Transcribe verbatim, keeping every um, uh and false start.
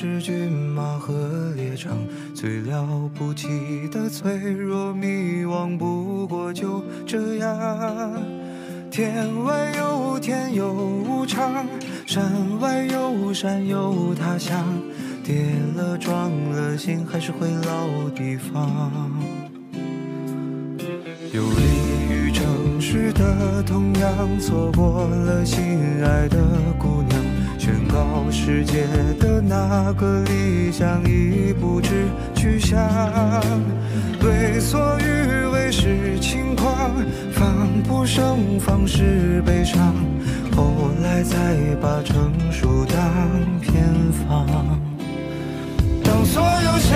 是骏马和猎场，最了不起的脆弱迷惘，不过就这样。天外有天有无常，山外有山有他乡，跌了撞了心还是回老地方。游离于城市的同样，错过了心爱的姑娘，宣告世界的那个理想已不知去向。为所欲为是轻狂，防不胜防是悲伤，后来才把成熟当偏方。当所有